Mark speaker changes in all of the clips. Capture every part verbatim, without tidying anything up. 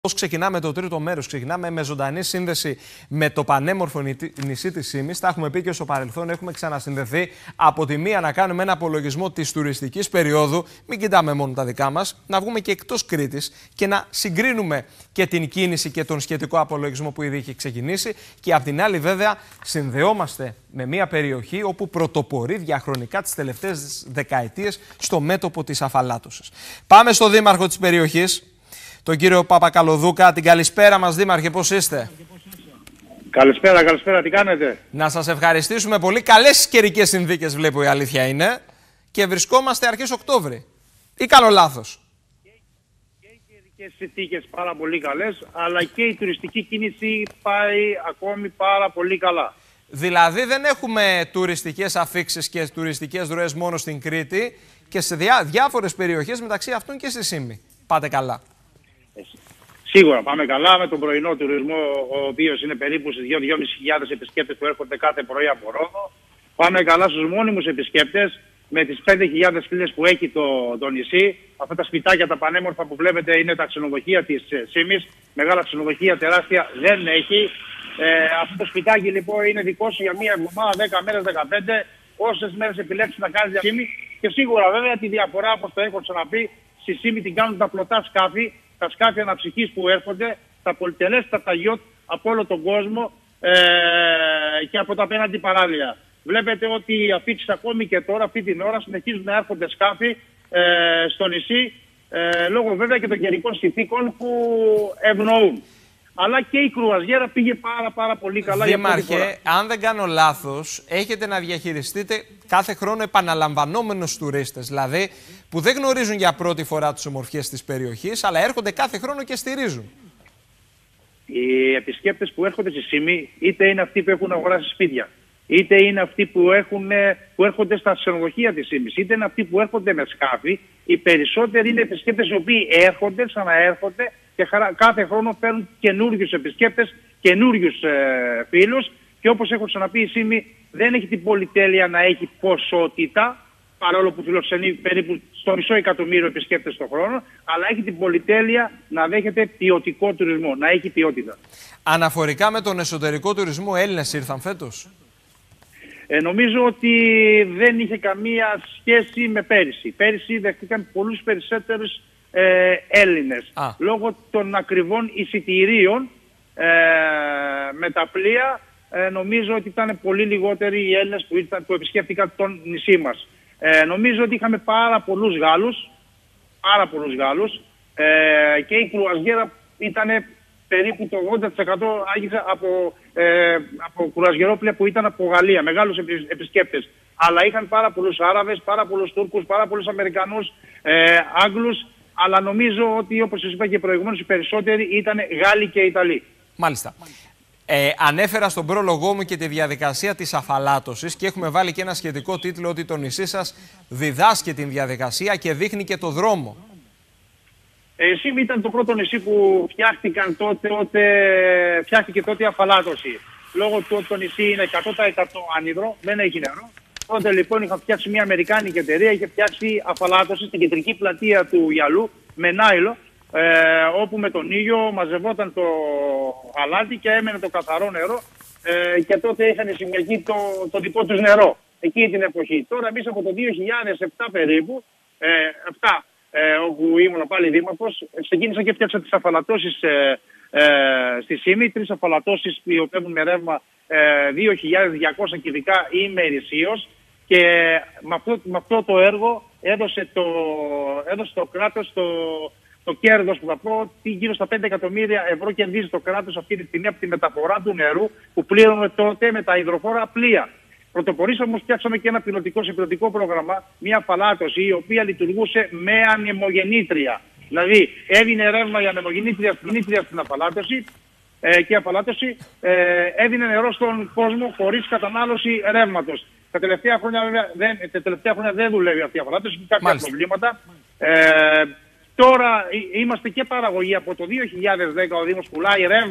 Speaker 1: Πώς ξεκινάμε το τρίτο μέρος, ξεκινάμε με ζωντανή σύνδεση με το πανέμορφο νησί της Σύμης. Τα έχουμε πει και στο παρελθόν, έχουμε ξανασυνδεθεί. Από τη μία να κάνουμε ένα απολογισμό της τουριστικής περίοδου, μην κοιτάμε μόνο τα δικά μας, να βγούμε και εκτός Κρήτης και να συγκρίνουμε και την κίνηση και τον σχετικό απολογισμό που ήδη έχει ξεκινήσει. Και απ' την άλλη, βέβαια, συνδεόμαστε με μια περιοχή όπου πρωτοπορεί διαχρονικά τις τελευταίες δεκαετίες στο μέτωπο της αφαλάτωσης. Πάμε στο δήμαρχο της περιοχής, τον κύριο Παπακαλοδούκα. Την καλησπέρα μας, Δήμαρχε, πώς είστε?
Speaker 2: Καλησπέρα, καλησπέρα, τι κάνετε?
Speaker 1: Να σας ευχαριστήσουμε πολύ. Καλές καιρικές συνθήκες βλέπω, η αλήθεια είναι. Και βρισκόμαστε αρχές Οκτώβρη. Ή κάνω λάθος?
Speaker 2: Και οι καιρικές συνθήκες πάρα πολύ καλές, αλλά και η τουριστική κίνηση πάει ακόμη πάρα πολύ καλά.
Speaker 1: Δηλαδή δεν έχουμε τουριστικές αφίξεις και τουριστικές ροές μόνο στην Κρήτη και σε διά, διάφορες περιοχές, μεταξύ αυτών και στη Σύμη. Πάτε καλά?
Speaker 2: Σίγουρα πάμε καλά με τον πρωινό τουρισμό, ο οποίος είναι περίπου στις δύο με δυόμισι χιλιάδες επισκέπτες που έρχονται κάθε πρωί από Ρόδο. Πάμε καλά στους μόνιμους επισκέπτες με τις πέντε χιλιάδες φίλες που έχει το, το νησί. Αυτά τα σπιτάκια τα πανέμορφα που βλέπετε είναι τα ξενοδοχεία της Σύμης. Μεγάλα ξενοδοχεία, τεράστια δεν έχει. Ε, αυτό το σπιτάκι λοιπόν είναι δικό σου για μία εβδομάδα, δέκα μέρες, δεκαπέντε. Όσες μέρες επιλέξεις να κάνεις για Σύμη. Και σίγουρα βέβαια τη διαφορά, όπως το έχω ξαναπεί, στη Σύμη την κάνουν τα πλωτά σκάφη. Τα σκάφη αναψυχής που έρχονται, τα πολυτελέστατα τα γιότ από όλο τον κόσμο ε, και από τα απέναντι παράλια. Βλέπετε ότι οι αφήξεις ακόμη και τώρα, αυτή την ώρα, συνεχίζουν να έρχονται σκάφη ε, στο νησί, ε, λόγω βέβαια και των καιρικών συνθήκων που ευνοούν. Αλλά και η κρουαζιέρα πήγε πάρα πάρα πολύ καλά.
Speaker 1: Δήμαρχε, αν δεν κάνω λάθος, έχετε να διαχειριστείτε κάθε χρόνο επαναλαμβανόμενους τουρίστες, δηλαδή που δεν γνωρίζουν για πρώτη φορά τις ομορφιές της περιοχής, αλλά έρχονται κάθε χρόνο και στηρίζουν.
Speaker 2: Οι επισκέπτες που έρχονται στη Σύμη, είτε είναι αυτοί που έχουν αγοράσει σπίτια, είτε είναι αυτοί που, έχουν, που έρχονται στα ξενοδοχεία της Σύμης, είτε είναι αυτοί που έρχονται με σκάφη, οι περισσότεροι είναι επισκέπτες οι οποίοι έρχονται, ξαναέρχονται και κάθε χρόνο παίρνουν καινούριους επισκέπτες, καινούριους ε, φίλους. Και όπως έχω ξαναπεί, η Σύμη δεν έχει την πολυτέλεια να έχει ποσότητα, παρόλο που φιλοξενεί περίπου στο μισό εκατομμύριο επισκέπτες το χρόνο, αλλά έχει την πολυτέλεια να δέχεται ποιοτικό τουρισμό, να έχει ποιότητα.
Speaker 1: Αναφορικά με τον εσωτερικό τουρισμό, Έλληνες ήρθαν φέτος?
Speaker 2: Ε, νομίζω ότι δεν είχε καμία σχέση με πέρυσι. Πέρυσι δεχτήκαν πολλούς περισσότερους ε, Έλληνες. Α. Λόγω των ακριβών εισιτηρίων ε, με τα πλοία, ε, νομίζω ότι ήταν πολύ λιγότεροι οι Έλληνες που, ήρθαν, που επισκέφτηκαν τον νησί μας. Ε, νομίζω ότι είχαμε πάρα πολλούς Γάλλους, πάρα πολλούς Γάλλους ε, και η κρουαζιέρα ήταν περίπου το ογδόντα τοις εκατό άγγιζε από, ε, από κουραζιερόπλια που ήταν από Γαλλία, μεγάλους επισκέπτες. Αλλά είχαν πάρα πολλούς Άραβες, πάρα πολλούς Τούρκους, πάρα πολλούς Αμερικανούς, ε, Άγγλους, αλλά νομίζω ότι, όπως σας είπα και προηγουμένως, οι περισσότεροι ήταν Γάλλοι και Ιταλοί.
Speaker 1: Μάλιστα. Ε, ανέφερα στον πρόλογό μου και τη διαδικασία της αφαλάτωσης και έχουμε βάλει και ένα σχετικό τίτλο ότι το νησί σας διδάσκει την διαδικασία και δείχνει και το δρόμο.
Speaker 2: Ε, Σύμη ήταν το πρώτο νησί που φτιάχτηκαν τότε, τότε, φτιάχτηκε τότε η αφαλάτωση. Λόγω του ότι το νησί είναι εκατό τοις εκατό άνυδρο, δεν έχει νερό. Τότε λοιπόν είχα φτιάξει μια αμερικάνικη εταιρεία, είχε φτιάξει αφαλάτωση στην κεντρική πλατεία του Γιαλού με Νάιλο, ε, όπου με τον ήλιο μαζευόταν το αλάτι και έμενε το καθαρό νερό ε, και τότε είχαν συμμετοχή το, το δικό τους νερό εκείνη την εποχή. Τώρα εμείς από το δύο χιλιάδες επτά περίπου, ε, επτά, ε, όπου ήμουν πάλι δήμαρχος, ξεκίνησα και φτιάξα τις αφαλατώσεις ε, ε, στη Σύμη, τρεις αφαλατώσεις που έχουν με ρεύμα ε, δύο χιλιάδες διακόσια κυβικά ημερησίως. Και με αυτό, με αυτό το έργο έδωσε το, έδωσε το κράτος το, το κέρδος που θα πω, τι γύρω στα πέντε εκατομμύρια ευρώ κερδίζει το κράτος αυτή τη στιγμή από τη μεταφορά του νερού που πλήρωνε τότε με τα υδροφόρα πλοία. Πρωτοπορήσαμε όμως, φτιάξαμε και ένα πιλωτικό συμπληρωτικό πρόγραμμα, μια αφαλάτωση η οποία λειτουργούσε με ανεμογεννήτρια. Δηλαδή έδινε ρεύμα για ανεμογεννήτρια στην αφαλάτωση ε, και η αφαλάτωση ε, έδινε νερό στον κόσμο χωρίς κατανάλωση ρεύματος. Τα τελευταία χρόνια, βέβαια, δεν, τα τελευταία χρόνια δεν δουλεύει αυτή η αφαλάτωση, έχει κάποια Μάλιστα. προβλήματα. Ε, τώρα είμαστε και παραγωγή. Από το δύο χιλιάδες δέκα ο Δήμος πουλάει ρεύμα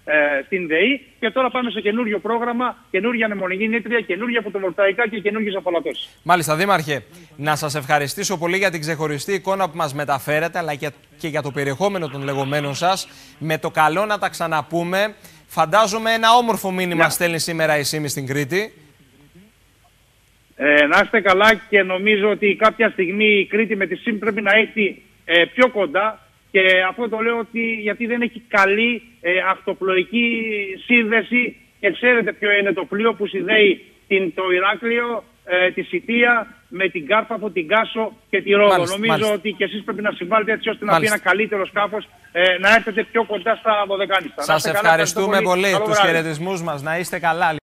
Speaker 2: ε, στην ΔΕΗ. Και τώρα πάμε σε καινούριο πρόγραμμα, καινούργια ανεμογεννήτρια, καινούργια φωτοβολταϊκά και καινούργιες απολατώσεις.
Speaker 1: Μάλιστα, Δήμαρχε, να σας ευχαριστήσω πολύ για την ξεχωριστή εικόνα που μας μεταφέρετε, αλλά και για το περιεχόμενο των λεγόμενων σας. Με το καλό να τα ξαναπούμε. Φαντάζομαι ένα όμορφο μήνυμα yeah. στέλνει σήμερα η ΣΥΜΗ στην Κρήτη.
Speaker 2: Ε, να είστε καλά, και νομίζω ότι κάποια στιγμή η Κρήτη με τη ΣΥΜ πρέπει να έρθει ε, πιο κοντά, και αυτό το λέω ότι, γιατί δεν έχει καλή ε, αυτοπλοϊκή σύνδεση, και ξέρετε ποιο είναι το πλοίο που συνδέει την, το Ηράκλειο, ε, τη Σιτία με την Κάρπαθο, την Κάσο και τη Ρόδο. Μάλιστα, νομίζω μάλιστα. ότι και εσείς πρέπει να συμβάλλετε έτσι ώστε μάλιστα. να πει ένα καλύτερο σκάφος, ε, να έρθετε πιο κοντά στα Δωδεκάνηστα.
Speaker 1: Σας ευχαριστούμε καλά, πολύ, πολύ τους χαιρετισμούς μας, να είστε καλά.